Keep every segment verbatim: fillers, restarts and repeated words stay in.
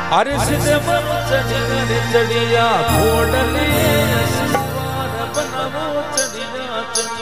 अरे सीधे मन चढ़ी चढ़िया घोड़ले सवार बनवो चढ़िया चढ़ी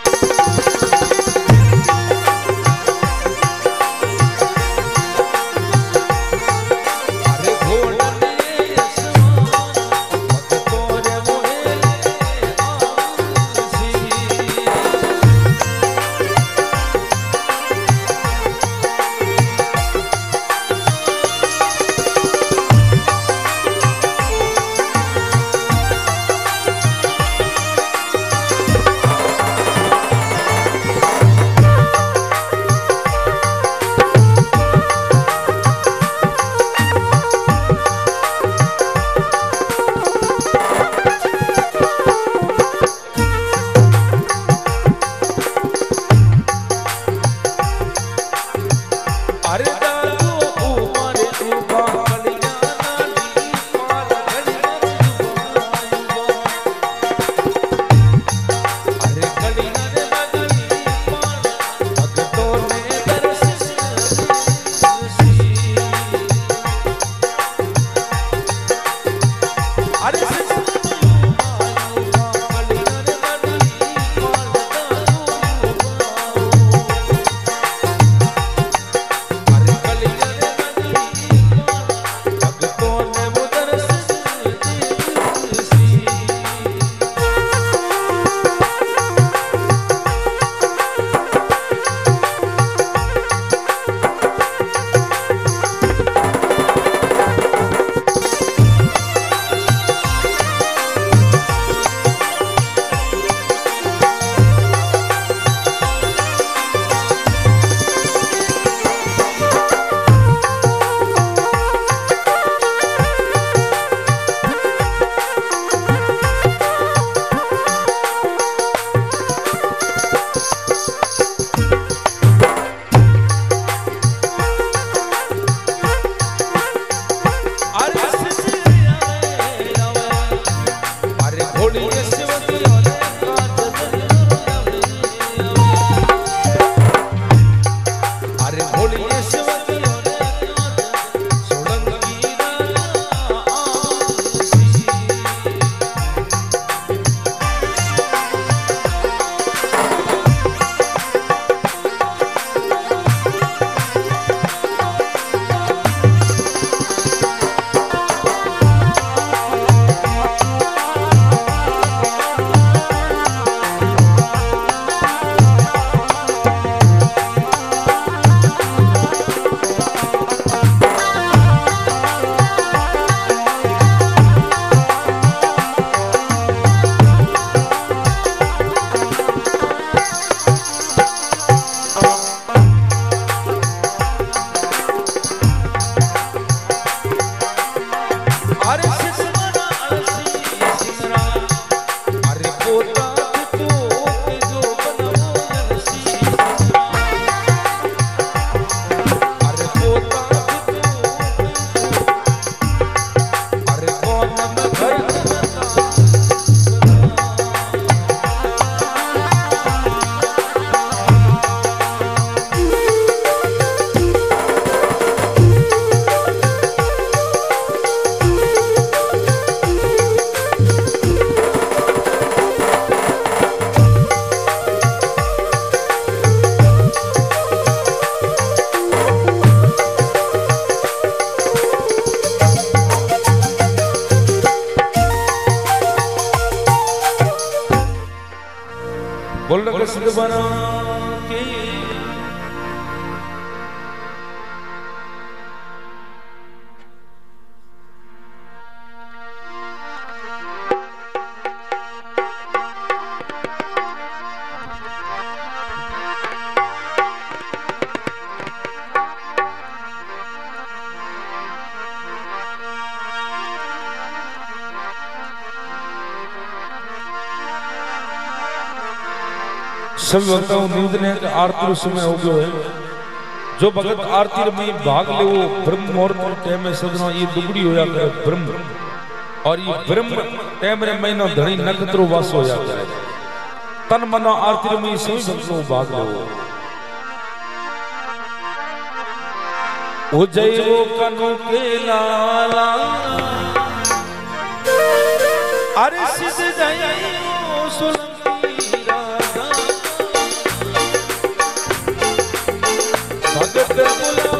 बोल कृष्ण बना के सब भक्तों नींद ने आरती समय हो गयो है। जो भगत आरती में भाग ले वो ब्रह्म मुहूर्त टाइम में सजना ये दुगड़ी होया करे ब्रह्म और ये ब्रह्म टाइम रे महीना धनी नक्षत्रो वास होया करे तन मन आरती में सभी भक्तों भाग ले ओ जय वो कनु के लाला अरे सिद्ध जय वो सोलंकी राजा भगत बुलावे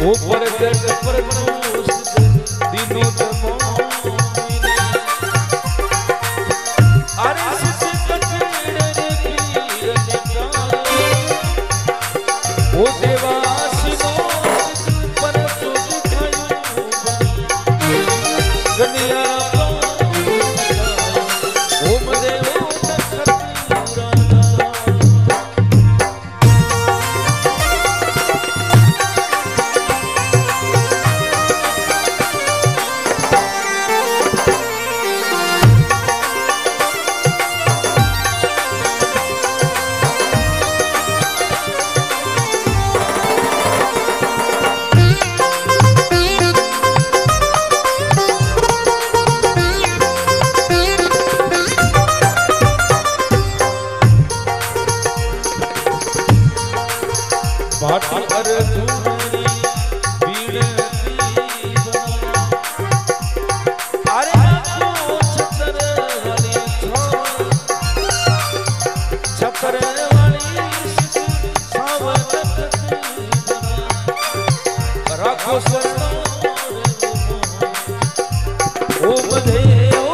ऊपर गट पर दिनों तमो अरे सिस कचड़े पीर निकाले ओ देवासिनो पर तो दिखायो गनिया ओम देवो भाटी अर्जुनी बीड़ती अरे नाचो छतर वाली छतर वाली सावनत राखो सरनो ओ बधे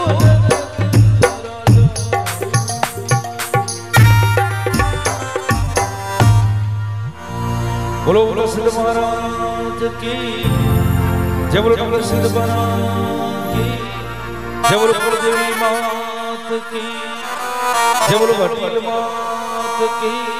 बोलो बोलो सिद्ध महाराज की जय बोलो बोलो सिद्ध महाराज की जय बोलो बोलो देवी मात की जय बोलो भट्टी मात की।